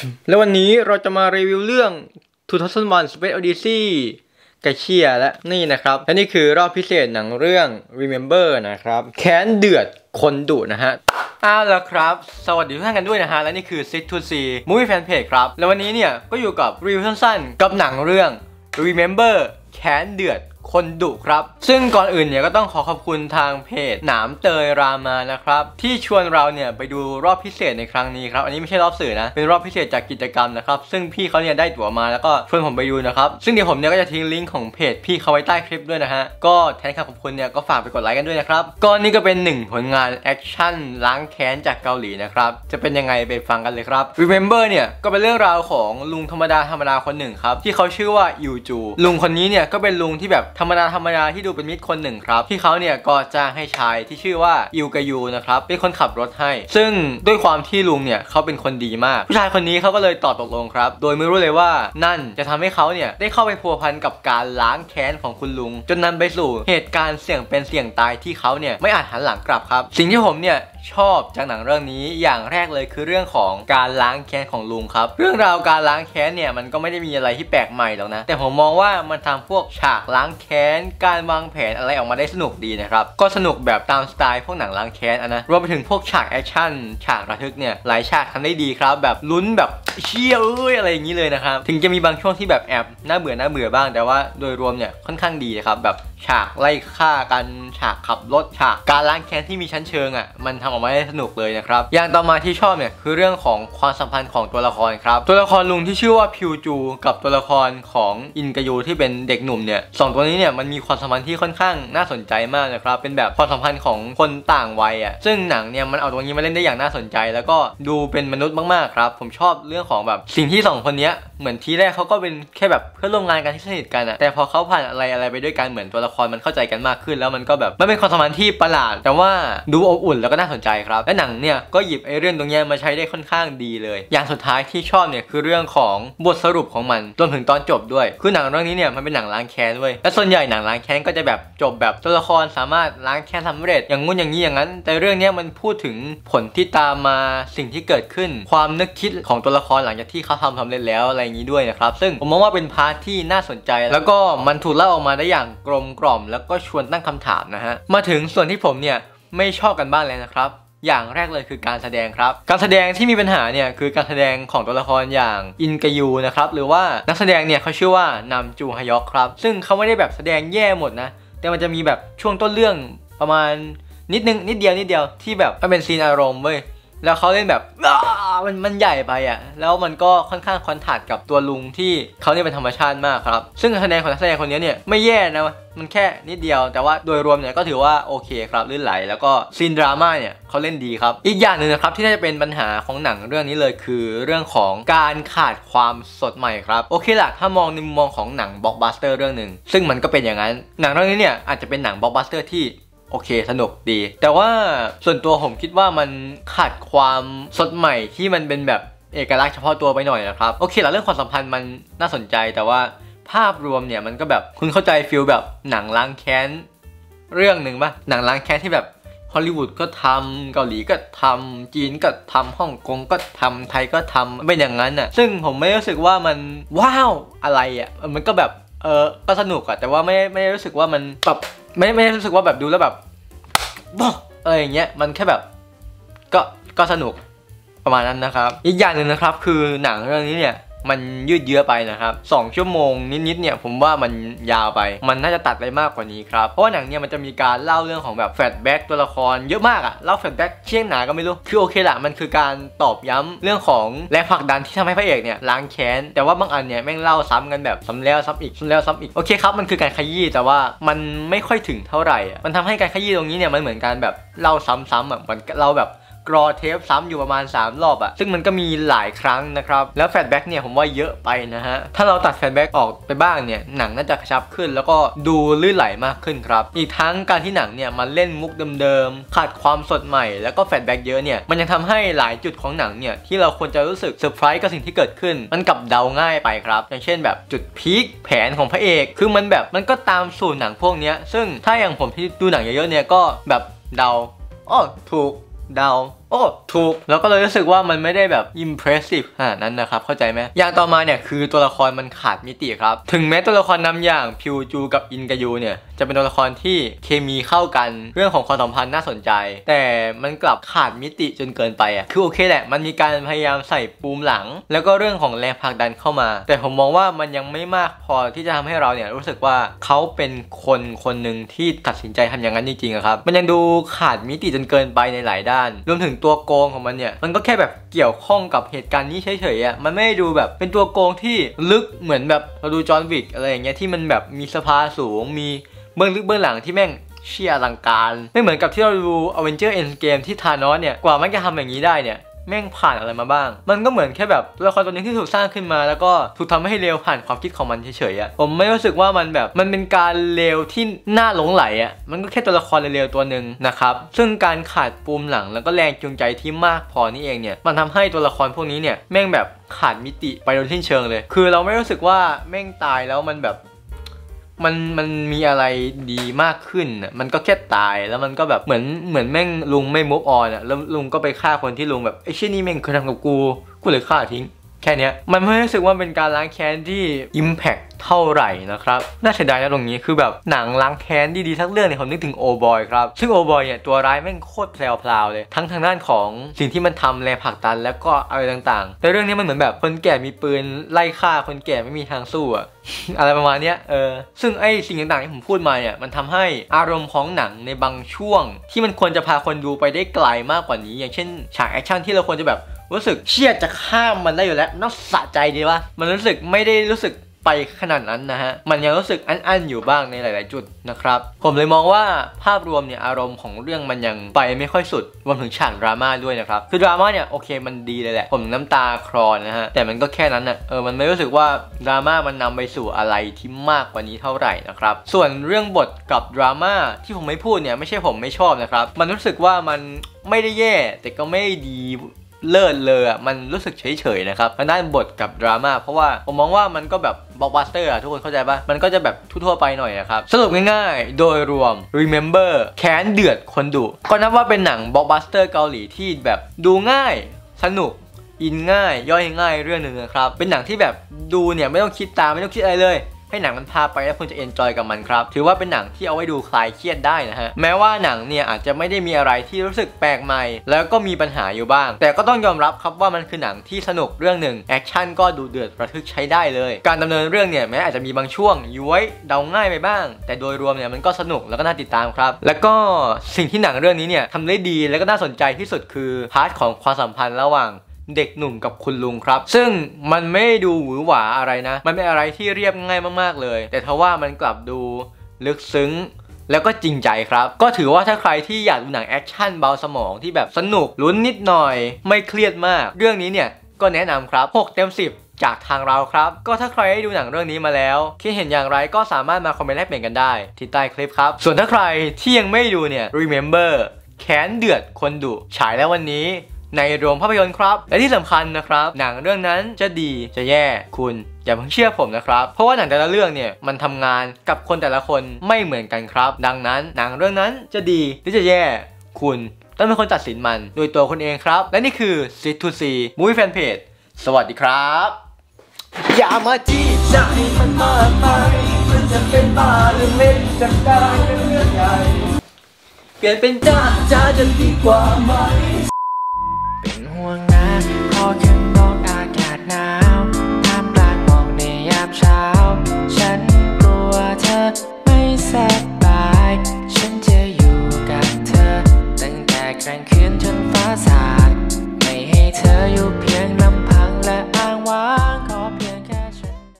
แล้ววันนี้เราจะมารีวิวเรื่อง2001 Space Odyssey กระเชียและนี่นะครับและนี่คือรอบพิเศษหนังเรื่อง Remember นะครับแค้นเดือดคนดุนะฮะแล้วครับสวัสดีทุกท่านกันด้วยนะฮะและนี่คือ Sit to See Movie Fan Page ครับแล้ววันนี้เนี่ยก็อยู่กับรีวิวสั้นๆกับหนังเรื่อง Remember แค้นเดือดคนดุครับซึ่งก่อนอื่นเนี่ยก็ต้องขอบคุณทางเพจหนามเตยรามานะครับที่ชวนเราเนี่ยไปดูรอบพิเศษในครั้งนี้ครับอันนี้ไม่ใช่รอบสื่อนะเป็นรอบพิเศษจากกิจกรรมนะครับซึ่งพี่เขาเนี่ยได้ตั๋วมาแล้วก็ชวนผมไปดูนะครับซึ่งเดี๋ยวผมเนี่ยก็จะทิ้งลิงก์ของเพจพี่เขาไว้ใต้คลิปด้วยนะฮะก็แทนคำขอบคุณเนี่ยก็ฝากไปกดไลค์กันด้วยนะครับก็นี่ก็เป็น1ผลงานแอคชั่นล้างแค้นจากเกาหลีนะครับจะเป็นยังไงไปฟังกันเลยครับ Remember เนี่ยก็เป็นเรื่องราวของลุงธรรมดาคนหนึ่งครับที่เขาชื่อว่ายูจูลุงคนนี้เนี่ยก็เป็นลุงที่แบบธรรมดาที่ดูเป็นมิตรคนหนึ่งครับที่เขาเนี่ยก็จ้างให้ชายที่ชื่อว่าอิวกายูนะครับเป็นคนขับรถให้ซึ่งด้วยความที่ลุงเนี่ยเขาเป็นคนดีมากผู้ชายคนนี้เขาก็เลยตกลงครับโดยไม่รู้เลยว่านั่นจะทำให้เขาเนี่ยได้เข้าไปพัวพันกับการล้างแค้นของคุณลุงจนนำไปสู่เหตุการณ์เสี่ยงเป็นเสี่ยงตายที่เขาเนี่ยไม่อาจหันหลังกลับครับสิ่งที่ผมเนี่ยชอบจากหนังเรื่องนี้อย่างแรกเลยคือเรื่องของการล้างแค้นของลุงครับเรื่องราวการล้างแค้นเนี่ยมันก็ไม่ได้มีอะไรที่แปลกใหม่หรอกนะแต่ผมมองว่ามันทำพวกฉากล้างแค้นการวางแผนอะไรออกมาได้สนุกดีนะครับก็สนุกแบบตามสไตล์พวกหนังล้างแค้นนะรวมไปถึงพวกฉากแอคชั่นฉากระทึกเนี่ยหลายฉากทำได้ดีครับแบบลุ้นแบบเชี่ยอะไรอย่างนี้เลยนะครับถึงจะมีบางช่วงที่แบบแอบน่าเบื่อบ้างแต่ว่าโดยรวมเนี่ยค่อนข้างดีครับแบบฉากไล่ฆ่ากันฉากขับรถฉากการล้างแค้นที่มีชั้นเชิงมันทำออกมาได้สนุกเลยนะครับอย่างต่อมาที่ชอบเนี่ยคือเรื่องของความสัมพันธ์ของตัวละครครับตัวละครลุงที่ชื่อว่าพิวจูกับตัวละครของอินกายูที่เป็นเด็กหนุ่มเนี่ยสองตัวนี้เนี่ยมันมีความสัมพันธ์ที่ค่อนข้างน่าสนใจมากนะครับเป็นแบบความสัมพันธ์ของคนต่างวัยซึ่งหนังเนี่ยมันเอาตรงนี้มาเล่นได้อย่างน่าสนใจแล้วก็ดูเป็นมนุษย์มากๆครับผมชอบเรื่องของแบบสิ่งที่สองคนนี้เหมือนทีแรกเขาก็เป็นแค่แบบเพื่อนร่วมงานกันที่สนิทกันแต่พอเขาผ่านอะไรไปด้วยกันเหมือนตัวละครมันเข้าใจกันมากขึ้นแล้วมันก็แบบมันเป็นความสัมพันธ์ที่ประหลาดแต่ว่าดูอบอุ่นแล้วก็น่าสนใจครับและหนังเนี่ยก็หยิบเรื่องตรงนี้มาใช้ได้ค่อนข้างดีเลยอย่างสุดท้ายที่ชอบเนี่ยคือเรื่องของบทสรุปของมันรวมถึงตอนจบด้วยคือหนังเรื่องนี้เนี่ยมันเป็นหนังล้างแค้นเว้ยและส่วนใหญ่หนังล้างแค้นก็จะแบบจบแบบตัวละครสามารถล้างแค้นสำเร็จอย่างงู้นอย่างนี้อย่างนั้นแต่เรื่องนี้มันพูดถึงผลที่ตามมาสิ่งที่เกิดขึ้นความนึกคิดของตัวละครหลังจากที่เขาทำสำเร็จแล้วอะไรอย่างนี้ด้วยนะครับซึ่งผมมองว่าเป็นพาร์ทที่น่าสนใจแล้วก็มันถูกเล่าออกมาได้อย่างกลมกล่อมแล้วก็ชวนตั้งคำถามนะฮะมาถึงส่วนที่ผมเนี่ยไม่ชอบกันบ้างเลยนะครับอย่างแรกเลยคือการแสดงครับการแสดงที่มีปัญหาเนี่ยคือการแสดงของตัวละครอย่างอินกายูนะครับหรือว่านักแสดงเนี่ยเขาชื่อว่านำจูฮยอกครับซึ่งเขาไม่ได้แบบแสดงแย่หมดนะแต่มันจะมีแบบช่วงต้นเรื่องประมาณนิดเดียวที่แบบมันเป็นซีนอารมณ์เว้ยแล้วเขาเล่นแบบมันใหญ่ไปแล้วมันก็ค่อนข้างคอนทราสต์กับตัวลุงที่เขาเนี่ยเป็นธรรมชาติมากครับซึ่งการแสดงของนักแสดงคนนี้เนี่ยไม่แย่นะมันแค่นิดเดียวแต่ว่าโดยรวมเนี่ยก็ถือว่าโอเคครับลื่นไหลแล้วก็ซีนดราม่าเนี่ยเขาเล่นดีครับอีกอย่างหนึ่งนะครับที่น่าจะเป็นปัญหาของหนังเรื่องนี้เลยคือเรื่องของการขาดความสดใหม่ครับโอเคล่ะถ้ามองในมุมมองของหนังบล็อกบัสเตอร์เรื่องหนึ่งซึ่งมันก็เป็นอย่างนั้นหนังเรื่องนี้เนี่ยอาจจะเป็นหนังบล็อกบัสเตอร์ที่โอเคสนุกดีแต่ว่าส่วนตัวผมคิดว่ามันขาดความสดใหม่ที่มันเป็นแบบเอกลักษณ์เฉพาะตัวไปหน่อยนะครับโอเคละเรื่องความสัมพันธ์มันน่าสนใจแต่ว่าภาพรวมเนี่ยมันก็แบบคุณเข้าใจฟีลแบบหนังล้างแค้นเรื่องหนึ่งป่ะหนังล้างแค้นที่แบบฮอลลีวูดก็ทำเกาหลีก็ทำจีนก็ทำฮ่องกงก็ทำไทยก็ทำเป็นอย่างนั้นซึ่งผมไม่รู้สึกว่ามันว้าวอะไรมันก็แบบก็สนุกแต่ว่าไม่รู้สึกว่ามันแบบไม่รู้สึกว่าแบบดูแล้วแบบอะไรอย่างเงี้ยมันแค่แบบก็สนุกประมาณนั้นนะครับอีกอย่างหนึ่งนะครับคือหนังเรื่องนี้เนี่ยมันยืดเยื้อไปนะครับ2 ชั่วโมงนิดเนี่ยผมว่ามันยาวไปมันน่าจะตัดได้มากกว่านี้ครับเพราะว่าหนังเนี่ยมันจะมีการเล่าเรื่องของแบบแฟลชแบ็กตัวละครเยอะมากเล่าแฟลชแบ็กเชี่ยงหนาก็ไม่รู้คือโอเคละมันคือการตอบย้ำเรื่องของแรงผลักดันที่ทำให้พระเอกเนี่ยล้างแค้นแต่ว่าบางอันเนี่ยแม่งเล่าซ้ำกันแบบซ้ำแล้วซ้ำอีกโอเคครับมันคือการขยี้แต่ว่ามันไม่ค่อยถึงเท่าไหร่มันทำให้การขยี้ตรงนี้เนี่ยมันเหมือนการแบบเล่าซ้ำเหมือนเราแบบกรอเทปซ้ำอยู่ประมาณ3 รอบซึ่งมันก็มีหลายครั้งนะครับแล้วแฟลชแบ็กเนี่ยผมว่าเยอะไปนะฮะถ้าเราตัดแฟลชแบ็กออกไปบ้างเนี่ยหนังน่าจะกระชับขึ้นแล้วก็ดูลื่นไหลมากขึ้นครับอีกทั้งการที่หนังเนี่ยมันเล่นมุกเดิมๆขาดความสดใหม่แล้วก็แฟลชแบ็กเยอะเนี่ยมันยังทำให้หลายจุดของหนังเนี่ยที่เราควรจะรู้สึกเซอร์ไพรส์กับสิ่งที่เกิดขึ้นมันกลับเดาง่ายไปครับอย่างเช่นแบบจุดพีคแผนของพระเอกคือมันก็ตามสูตรหนังพวกนี้ซึ่งถ้าอย่างผมที่ดูหนังเยอะๆเนี่ยก็แบบเดาถูกเดาโอ้ถูกแล้วก็เลยรู้สึกว่ามันไม่ได้แบบ impressive ขนาดนั้นนะครับเข้าใจไหมอย่างต่อมาเนี่ยคือตัวละครมันขาดมิติครับถึงแม้ตัวละครนำอย่างพิวจูกับอินกายูเนี่ยจะเป็นตัวละครที่เคมีเข้ากันเรื่องของความสัมพันธ์น่าสนใจแต่มันกลับขาดมิติจนเกินไปอ่ะคือโอเคแหละมันมีการพยายามใส่ปูมหลังแล้วก็เรื่องของแรงผลักดันเข้ามาแต่ผมมองว่ามันยังไม่มากพอที่จะทำให้เราเนี่ยรู้สึกว่าเขาเป็นคนหนึ่งที่ตัดสินใจทำอย่างนั้นจริงๆครับมันยังดูขาดมิติจนเกินไปในหลายด้านรวมถึงตัวโกงของมันเนี่ยมันก็แค่แบบเกี่ยวข้องกับเหตุการณ์นี้เฉยๆอ่ะมันไม่ได้ดูแบบเป็นตัวโกงที่ลึกเหมือนแบบเราดูจอห์นวิกอะไรอย่างเงี้ยที่มันแบบมีสภาสูงมีเบื้องลึกเบื้องหลังที่แม่งเชี่ยอลังการไม่เหมือนกับที่เราดู Avengers Endgame ที่ธานอสเนี่ยกว่ามันจะทำอย่างนี้ได้เนี่ยแม่งผ่านอะไรมาบ้างมันก็เหมือนแค่แบบตัวละครตัวนึงที่ถูกสร้างขึ้นมาแล้วก็ถูกทำให้เลวผ่านความคิดของมันเฉยๆอ่ะผมไม่รู้สึกว่ามันแบบมันเป็นการเลวที่น่าหลงไหลอ่ะมันก็แค่ตัวละครเลวๆตัวหนึ่งนะครับซึ่งการขาดปูมหลังแล้วก็แรงจูงใจที่มากพอนี่เองเนี่ยมันทำให้ตัวละครพวกนี้เนี่ยแม่งแบบขาดมิติไปโดยสิ้นเชิงเลยคือเราไม่รู้สึกว่าแม่งตายแล้วมันแบบมันมีอะไรดีมากขึ้นอ่ะมันก็แค่ตายแล้วมันก็แบบเหมือนแม่งลุงไม่มุฟออนอ่ะแล้วลุงก็ไปฆ่าคนที่ลุงแบบไอ้เชี่ยนี่แม่งเคยทำกับกูเลยฆ่าทิ้งแค่นี้มันไม่รู้สึกว่าเป็นการล้างแค้นที่ impact เท่าไหร่นะครับน่าเสียดายนะตรงนี้คือแบบหนังล้างแค้นดีๆทั้งเรื่องเนี่ยผมนึกถึงโอบอยครับซึ่งโอบอยเนี่ยตัวร้ายแม่งโคตรแพรวๆเลยทั้งทางด้านของสิ่งที่มันทำแรงผลักดันแล้วก็อะไรต่างๆแต่เรื่องนี้มันเหมือนแบบคนแก่มีปืนไล่ฆ่าคนแก่ไม่มีทางสู้อะ อะไรประมาณนี้ซึ่งไอ้สิ่งต่างๆที่ผมพูดมาเนี่ยมันทำให้อารมณ์ของหนังในบางช่วงที่มันควรจะพาคนดูไปได้ไกลมากกว่านี้อย่างเช่นฉากแอคชั่นที่เราควรจะแบบรู้สึกเชี่ยจะข้ามมันได้อยู่แล้วน่าสะใจดีวะมันรู้สึกไม่ได้รู้สึกไปขนาดนั้นนะฮะมันยังรู้สึกอั้นๆอยู่บ้างในหลายๆจุดนะครับผมเลยมองว่าภาพรวมเนี่ยอารมณ์ของเรื่องมันยังไปไม่ค่อยสุดรวมถึงฉากดราม่าด้วยนะครับคือดราม่าเนี่ยโอเคมันดีเลยแหละผมน้ำตาคลอนะฮะแต่มันก็แค่นั้นน่ะมันไม่รู้สึกว่าดราม่ามันนำไปสู่อะไรที่มากกว่านี้เท่าไหร่นะครับส่วนเรื่องบทกับดราม่าที่ผมไม่พูดเนี่ยไม่ใช่ผมไม่ชอบนะครับมันรู้สึกว่ามันไม่ได้แย่แต่ก็ไม่ดีเลิศเลยอ่ะมันรู้สึกเฉยๆนะครับทางด้านบทกับดราม่าเพราะว่าผมมองว่ามันก็แบบบล็อกบัสเตอร์ทุกคนเข้าใจป่ะมันก็จะแบบทั่วๆไปหน่อยนะครับสรุปง่ายๆโดยรวม Remember แค้นเดือดคนดุก็นับว่าเป็นหนังบล็อกบัสเตอร์เกาหลีที่แบบดูง่ายสนุกอินง่ายย่อยง่ายเรื่องหนึ่งนะครับเป็นหนังที่แบบดูเนี่ยไม่ต้องคิดตามไม่ต้องคิดอะไรเลยให้หนังมันพาไปแล้วคุณจะเอนจอยกับมันครับถือว่าเป็นหนังที่เอาไว้ดูคลายเครียดได้นะฮะแม้ว่าหนังเนี่ยอาจจะไม่ได้มีอะไรที่รู้สึกแปลกใหม่แล้วก็มีปัญหาอยู่บ้างแต่ก็ต้องยอมรับครับว่ามันคือหนังที่สนุกเรื่องหนึ่งแอคชั่นก็ดูเดือดระทึกใช้ได้เลยการดำเนินเรื่องเนี่ยแม้อาจจะมีบางช่วงย้วยเดาง่ายไปบ้างแต่โดยรวมเนี่ยมันก็สนุกแล้วก็น่าติดตามครับแล้วก็สิ่งที่หนังเรื่องนี้เนี่ยทำได้ดีแล้วก็น่าสนใจที่สุดคือพาร์ทของความสัมพันธ์ระหว่างเด็กหนุ่มกับคุณลุงครับซึ่งมันไม่ดูหวือหวาอะไรนะมันเป็นอะไรที่เรียบง่ายมากๆเลยแต่ทว่ามันกลับดูลึกซึ้งแล้วก็จริงใจครับก็ถือว่าถ้าใครที่อยากดูหนังแอคชั่นเบาสมองที่แบบสนุกลุ้นนิดหน่อยไม่เครียดมากเรื่องนี้เนี่ยก็แนะนำครับ6 เต็ม 10จากทางเราครับก็ถ้าใครได้ดูหนังเรื่องนี้มาแล้วคิดเห็นอย่างไรก็สามารถมาคอมเมนต์แลกเปลี่ยนกันได้ที่ใต้คลิปครับส่วนถ้าใครที่ยังไม่ดูเนี่ย Remember แค้นเดือดคนดุฉายแล้ววันนี้ในโรงภาพยนตร์ครับและที่สำคัญนะครับหนังเรื่องนั้นจะดีจะแย่คุณอย่าเพิ่งเชื่อผมนะครับเพราะว่าหนังแต่ละเรื่องเนี่ยมันทำงานกับคนแต่ละคนไม่เหมือนกันครับดังนั้นหนังเรื่องนั้นจะดีหรือจะแย่คุณต้องเป็นคนตัดสินมันโดยตัวคุณเองครับและนี่คือ Sit to See Movie Fan Page สวัสดีครับอย่ามาจี้ใจมันมากไปมันจะเป็นบ้าหรือเล็กจะกลายเป็นเรื่องใหญ่เปลี่ยนเป็นจ้าจะดีกว่าไหม